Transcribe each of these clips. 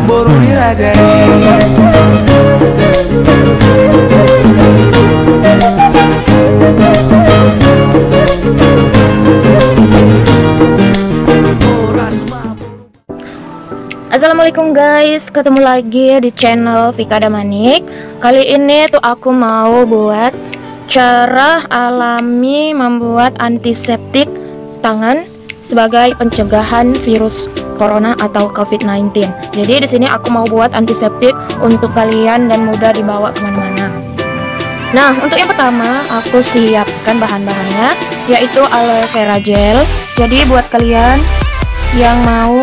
cemburu dirajai. Assalamualaikum guys, ketemu lagi di channel Vika Damanik. Kali ini tuh aku mau buat cara alami membuat antiseptik tangan sebagai pencegahan virus corona atau COVID-19. Jadi di sini aku mau buat antiseptik untuk kalian dan mudah dibawa kemana-mana. Nah, untuk yang pertama aku siapkan bahan-bahannya, yaitu aloe vera gel. Jadi buat kalian yang mau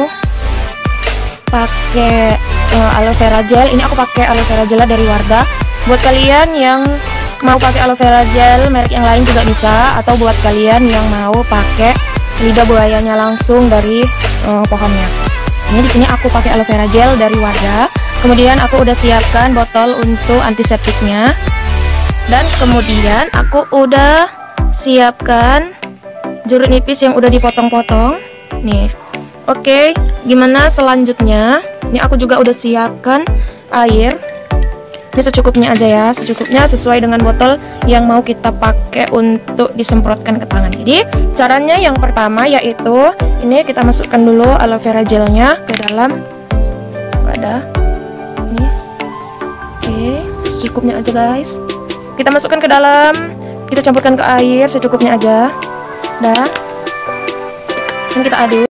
pakai aloe vera gel, ini aku pakai aloe vera gel dari Wardah. Buat kalian yang mau pakai aloe vera gel merek yang lain juga bisa, atau buat kalian yang mau pakai lidah buayanya langsung dari pohonnya. Ini di sini aku pakai aloe vera gel dari Wardah. Kemudian aku udah siapkan botol untuk antiseptiknya, dan kemudian aku udah siapkan jeruk nipis yang udah dipotong-potong nih. Oke, gimana selanjutnya? Ini aku juga udah siapkan air. Ini secukupnya aja ya, secukupnya sesuai dengan botol yang mau kita pakai untuk disemprotkan ke tangan. Jadi caranya yang pertama yaitu ini kita masukkan dulu aloe vera gelnya ke dalam wadah. Ini, oke, secukupnya aja guys. Kita masukkan ke dalam, kita campurkan ke air secukupnya aja. Dah. Ini kita aduk.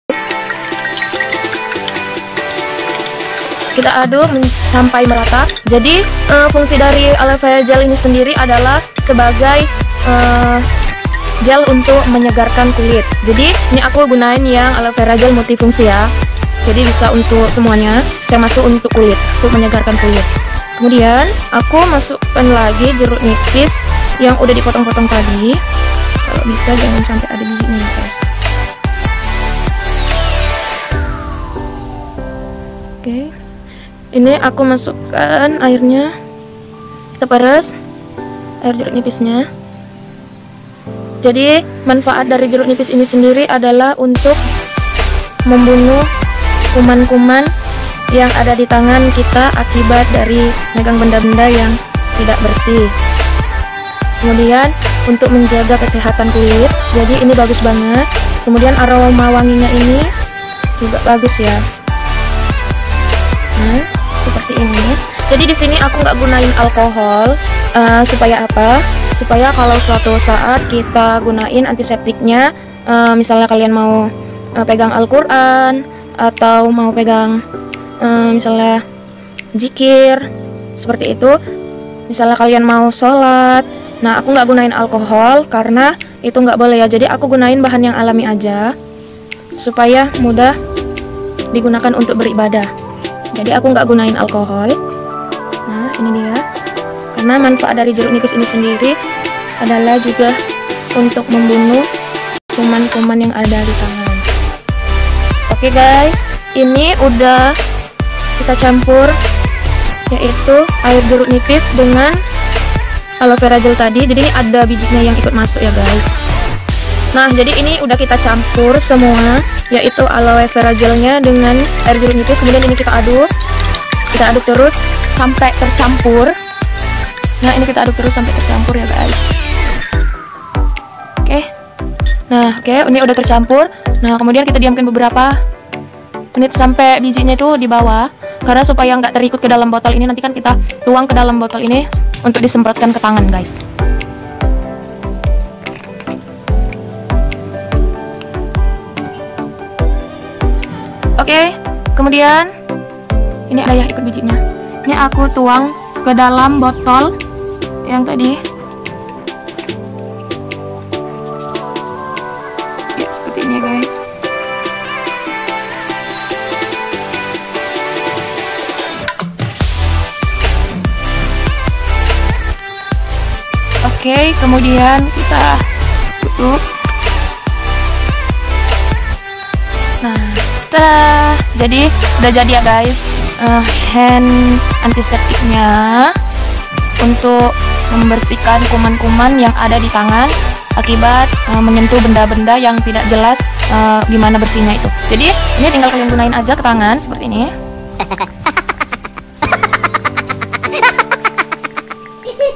Kita aduk sampai merata. Jadi fungsi dari aloe vera gel ini sendiri adalah sebagai gel untuk menyegarkan kulit. Jadi ini aku gunain yang aloe vera gel multifungsi ya. Jadi bisa untuk semuanya, termasuk untuk kulit, untuk menyegarkan kulit. Kemudian aku masukkan lagi jeruk nipis yang udah dipotong-potong tadi. Kalau bisa jangan sampai ada bijinya ya guys. Oke. Ini aku masukkan airnya, kita peres air jeruk nipisnya. Jadi manfaat dari jeruk nipis ini sendiri adalah untuk membunuh kuman-kuman yang ada di tangan kita akibat dari megang benda-benda yang tidak bersih. Kemudian untuk menjaga kesehatan kulit, jadi ini bagus banget. Kemudian aroma wanginya ini juga bagus ya. Nah, seperti ini. Jadi di sini aku nggak gunain alkohol, supaya apa? Supaya kalau suatu saat kita gunain antiseptiknya, misalnya kalian mau pegang Al-Quran atau mau pegang misalnya zikir seperti itu, misalnya kalian mau sholat, nah aku nggak gunain alkohol karena itu nggak boleh ya. Jadi aku gunain bahan yang alami aja supaya mudah digunakan untuk beribadah. Jadi aku nggak gunain alkohol. Nah ini dia. Karena manfaat dari jeruk nipis ini sendiri adalah juga untuk membunuh kuman-kuman yang ada di tangan. Oke guys, ini udah kita campur, yaitu air jeruk nipis dengan aloe vera gel tadi. Jadi ini ada bijinya yang ikut masuk ya guys. Nah jadi ini udah kita campur semua, yaitu aloe vera gelnya dengan air jeruk nipis. Kemudian ini kita aduk terus sampai tercampur. Nah ini kita aduk terus sampai tercampur ya guys. Oke. Nah oke, ini udah tercampur. Nah kemudian kita diamkan beberapa menit sampai bijinya itu di bawah, karena supaya nggak terikut ke dalam botol ini. Nanti kan kita tuang ke dalam botol ini untuk disemprotkan ke tangan guys. Oke, kemudian ini ada yang ikut bijinya. Ini aku tuang ke dalam botol yang tadi. Ya, seperti ini guys. Oke, kemudian kita tutup. Nah, tada, jadi udah jadi ya guys, hand antiseptiknya untuk membersihkan kuman-kuman yang ada di tangan akibat menyentuh benda-benda yang tidak jelas gimana bersihnya itu. Jadi ini tinggal kalian gunain aja ke tangan seperti ini.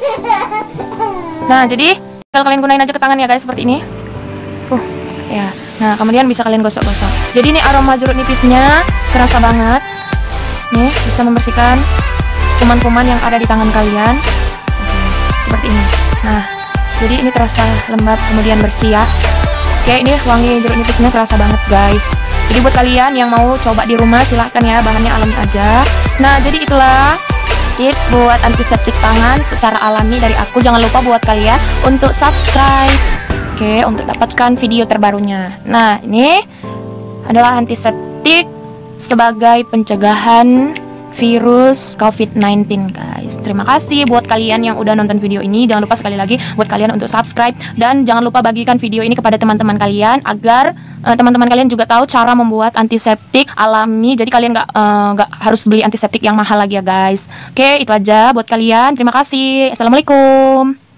Nah, jadi tinggal kalian gunain aja ke tangan ya guys, seperti ini. Ya. Nah, kemudian bisa kalian gosok-gosok. Jadi ini aroma jeruk nipisnya kerasa banget. Nih, bisa membersihkan kuman-kuman yang ada di tangan kalian. Seperti ini. Nah, jadi ini terasa lembab kemudian bersih ya. Oke, ini wangi jeruk nipisnya terasa banget guys. Jadi buat kalian yang mau coba di rumah silahkan ya, bahannya alami aja. Nah, jadi itulah tips buat antiseptik tangan secara alami dari aku. Jangan lupa buat kalian untuk subscribe, oke, untuk dapatkan video terbarunya. Nah, ini adalah antiseptik sebagai pencegahan virus COVID-19 guys. Terima kasih buat kalian yang udah nonton video ini. Jangan lupa sekali lagi buat kalian untuk subscribe, dan jangan lupa bagikan video ini kepada teman-teman kalian agar teman-teman kalian juga tahu cara membuat antiseptik alami. Jadi kalian nggak harus beli antiseptik yang mahal lagi ya guys. Oke, itu aja buat kalian. Terima kasih. Assalamualaikum.